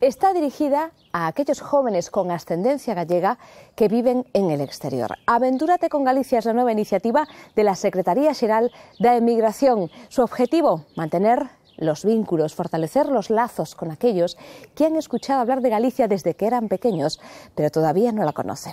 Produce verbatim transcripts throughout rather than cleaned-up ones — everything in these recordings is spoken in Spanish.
está dirigida a aquellos jóvenes con ascendencia gallega que viven en el exterior. Aventúrate con Galicia es la nueva iniciativa de la Secretaría Xeral da Emigración. Su objetivo, mantener los vínculos, fortalecer los lazos con aquellos que han escuchado hablar de Galicia desde que eran pequeños, pero todavía no la conocen.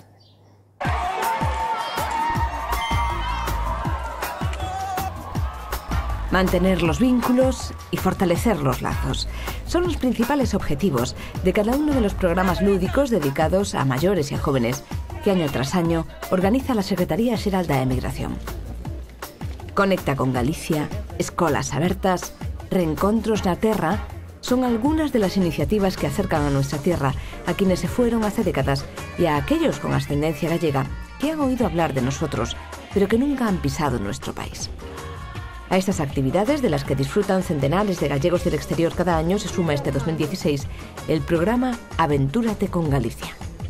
Mantener los vínculos y fortalecer los lazos son los principales objetivos de cada uno de los programas lúdicos dedicados a mayores y a jóvenes que año tras año organiza la Secretaría Xeral da Emigración. Conecta con Galicia, Escolas Abertas, Reencontros na Terra son algunas de las iniciativas que acercan a nuestra tierra a quienes se fueron hace décadas y a aquellos con ascendencia gallega que han oído hablar de nosotros, pero que nunca han pisado nuestro país. A estas actividades, de las que disfrutan centenares de gallegos del exterior cada año, se suma este dos mil dieciséis el programa Aventúrate con Galicia.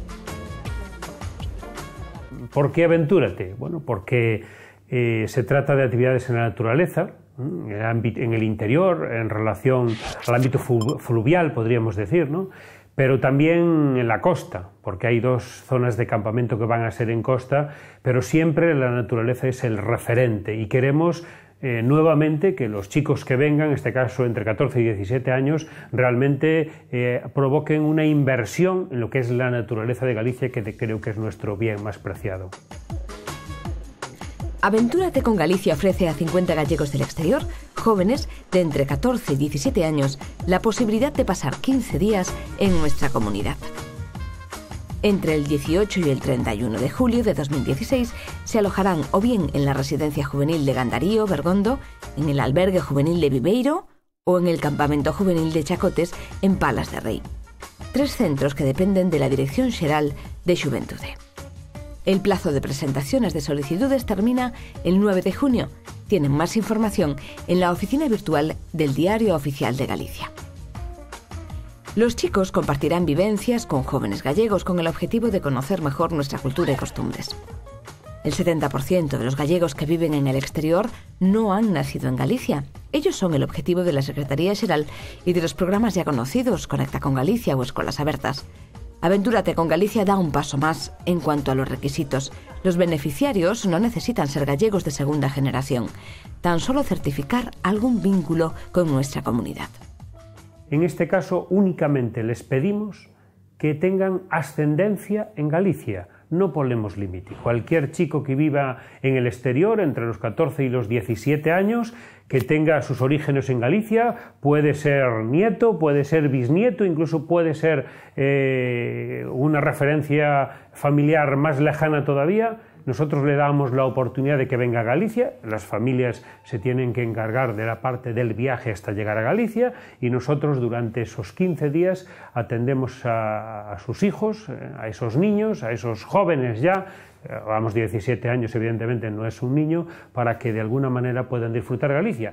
¿Por qué Aventúrate? Bueno, porque eh, se trata de actividades en la naturaleza, en el interior, en relación al ámbito fluvial, podríamos decir, ¿no? Pero también en la costa, porque hay dos zonas de campamento que van a ser en costa, pero siempre la naturaleza es el referente y queremos Eh, nuevamente que los chicos que vengan, en este caso entre catorce y diecisiete años, realmente eh, provoquen una inversión en lo que es la naturaleza de Galicia, que de, creo que es nuestro bien más preciado. Aventúrate con Galicia ofrece a cincuenta gallegos del exterior, jóvenes de entre catorce y diecisiete años, la posibilidad de pasar quince días en nuestra comunidad. Entre el dieciocho y el treinta y uno de julio de dos mil dieciséis se alojarán o bien en la residencia juvenil de Gandarío, Bergondo, en el albergue juvenil de Viveiro o en el campamento juvenil de Chacotes, en Palas de Rei. Tres centros que dependen de la Dirección Xeral de Xuventude. El plazo de presentaciones de solicitudes termina el nueve de junio. Tienen más información en la oficina virtual del Diario Oficial de Galicia. Los chicos compartirán vivencias con jóvenes gallegos con el objetivo de conocer mejor nuestra cultura y costumbres. El setenta por ciento de los gallegos que viven en el exterior no han nacido en Galicia. Ellos son el objetivo de la Secretaría Xeral y de los programas ya conocidos, Conecta con Galicia o Escolas Abertas. Aventúrate con Galicia da un paso más en cuanto a los requisitos. Los beneficiarios no necesitan ser gallegos de segunda generación, tan solo certificar algún vínculo con nuestra comunidad. En este caso, únicamente les pedimos que tengan ascendencia en Galicia. No ponemos límite. Cualquier chico que viva en el exterior, entre los catorce y los diecisiete años, que tenga sus orígenes en Galicia, puede ser nieto, puede ser bisnieto, incluso puede ser eh, una referencia familiar más lejana todavía. Nosotros le damos la oportunidad de que venga a Galicia, las familias se tienen que encargar de la parte del viaje hasta llegar a Galicia y nosotros durante esos quince días atendemos a, a sus hijos, a esos niños, a esos jóvenes ya, vamos, diecisiete años evidentemente no es un niño, para que de alguna manera puedan disfrutar Galicia.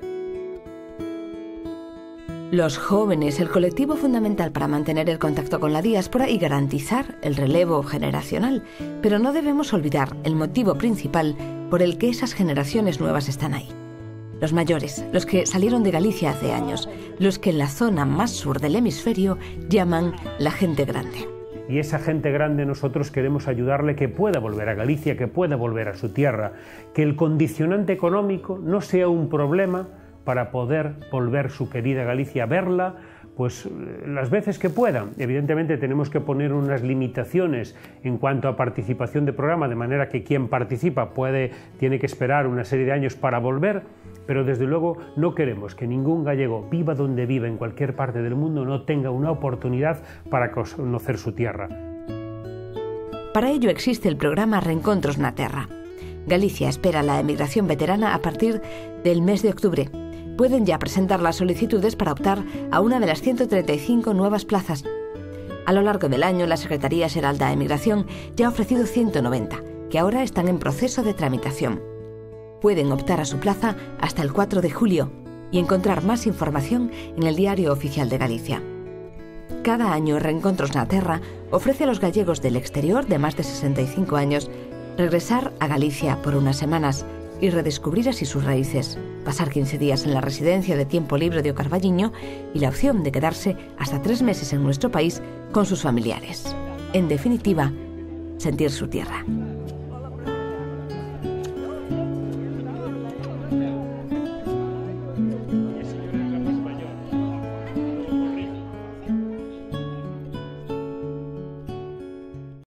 Los jóvenes, el colectivo fundamental para mantener el contacto con la diáspora y garantizar el relevo generacional. Pero no debemos olvidar el motivo principal por el que esas generaciones nuevas están ahí. Los mayores, los que salieron de Galicia hace años, los que en la zona más sur del hemisferio llaman la gente grande. Y esa gente grande nosotros queremos ayudarle que pueda volver a Galicia, que pueda volver a su tierra, que el condicionante económico no sea un problema para poder volver su querida Galicia, verla, pues las veces que puedan. Evidentemente tenemos que poner unas limitaciones en cuanto a participación de programa, de manera que quien participa puede, tiene que esperar una serie de años para volver, pero desde luego no queremos que ningún gallego, viva donde viva en cualquier parte del mundo, no tenga una oportunidad para conocer su tierra. Para ello existe el programa Reencontros na Terra. Galicia espera la emigración veterana a partir del mes de octubre. Pueden ya presentar las solicitudes para optar a una de las ciento treinta y cinco nuevas plazas. A lo largo del año, la Secretaría Xeral da Emigración ya ha ofrecido ciento noventa, que ahora están en proceso de tramitación. Pueden optar a su plaza hasta el cuatro de julio y encontrar más información en el Diario Oficial de Galicia. Cada año, Reencontros na Terra ofrece a los gallegos del exterior de más de sesenta y cinco años regresar a Galicia por unas semanas y redescubrir así sus raíces, pasar quince días en la residencia de tiempo libre de O Carballiño y la opción de quedarse hasta tres meses en nuestro país con sus familiares. En definitiva, sentir su tierra.